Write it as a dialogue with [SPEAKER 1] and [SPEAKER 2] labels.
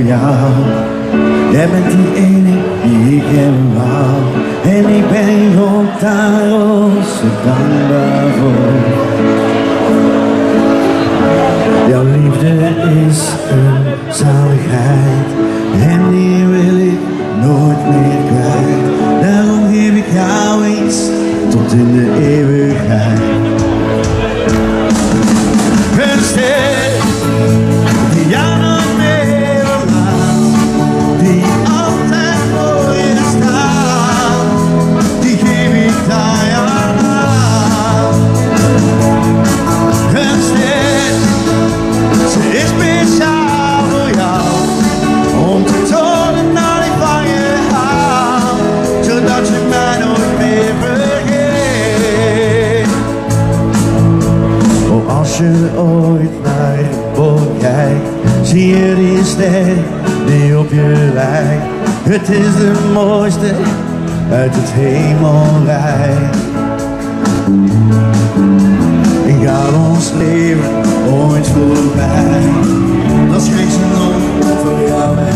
[SPEAKER 1] jou. Jij bent die ene die ik hebben wou. En ik ben God daarom zo dankbaar voor. Jouw liefde is een zaligheid en die wil ik nooit meer kwijt. Daarom geef ik jou eens tot in de eeuwigheid. Een ster die jou nooit meer verlaat, die altijd voor je staat, die geef ik aan jou aan. Een ster, ze is speciaal voor jou, om te tonen dat ik van je hou, zodat je mij nooit meer vergeet. Oh, als je ooit naar boven kijkt, zie je die ster die op je lijkt. Het is de mooiste uit het hemelrijk. En gaat ons leven ooit voorbij, dan schijnt ze nog voor jou.